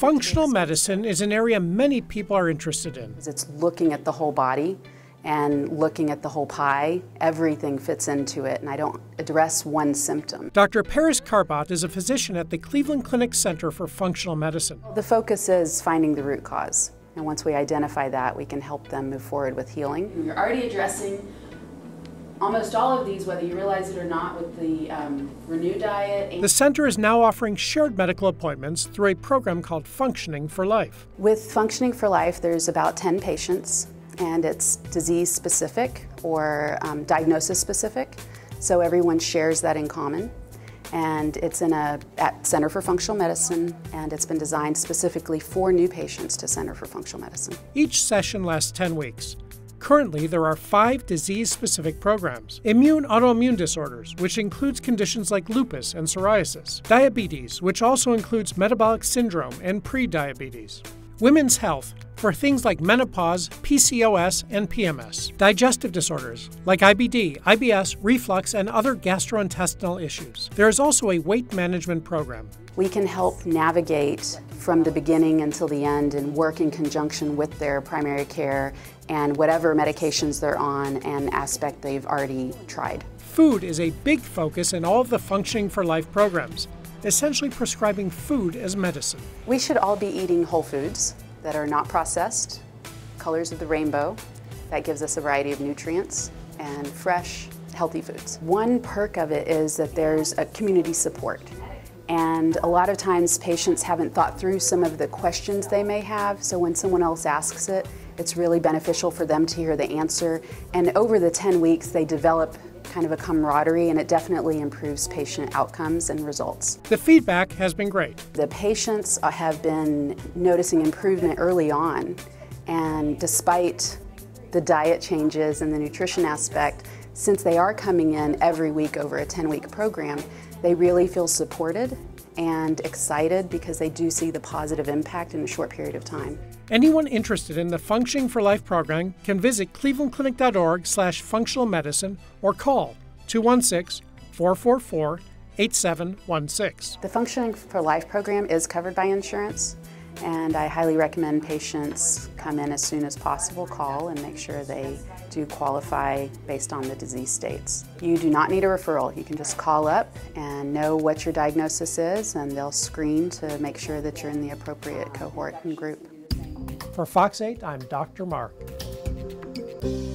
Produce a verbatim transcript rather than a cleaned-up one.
Functional medicine is an area many people are interested in. It's looking at the whole body and looking at the whole pie. Everything fits into it, and I don't address one symptom. Doctor Paris Carbot is a physician at the Cleveland Clinic Center for Functional Medicine. The focus is finding the root cause, and once we identify that, we can help them move forward with healing. You're already addressing almost all of these, whether you realize it or not, with the um, Renew diet. The center is now offering shared medical appointments through a program called Functioning for Life. With Functioning for Life, there's about ten patients, and it's disease specific or um, diagnosis specific, so everyone shares that in common. And it's in a at Center for Functional Medicine, and it's been designed specifically for new patients to Center for Functional Medicine. Each session lasts ten weeks. Currently, there are five disease-specific programs. Immune autoimmune disorders, which includes conditions like lupus and psoriasis. Diabetes, which also includes metabolic syndrome and pre-diabetes. Women's health, for things like menopause, P C O S, and P M S. Digestive disorders, like I B D, I B S, reflux, and other gastrointestinal issues. There is also a weight management program. We can help navigate from the beginning until the end and work in conjunction with their primary care and whatever medications they're on and aspect they've already tried. Food is a big focus in all of the Functioning for Life programs, essentially prescribing food as medicine. We should all be eating whole foods that are not processed, colors of the rainbow. That gives us a variety of nutrients, and fresh, healthy foods. One perk of it is that there's a community support. And a lot of times patients haven't thought through some of the questions they may have, so when someone else asks it, it's really beneficial for them to hear the answer. And over the ten weeks, they develop kind of a camaraderie, and it definitely improves patient outcomes and results. The feedback has been great. The patients have been noticing improvement early on, and despite the diet changes and the nutrition aspect, since they are coming in every week over a ten week program, they really feel supported and excited because they do see the positive impact in a short period of time. Anyone interested in the Functioning for Life program can visit cleveland clinic dot org slash functional medicine or call two one six, four four four, eight seven one six. The Functioning for Life program is covered by insurance, and I highly recommend patients come in as soon as possible, call, and make sure they do qualify based on the disease states. You do not need a referral. You can just call up and know what your diagnosis is, and they'll screen to make sure that you're in the appropriate cohort and group. For Fox eight, I'm Doctor Mark.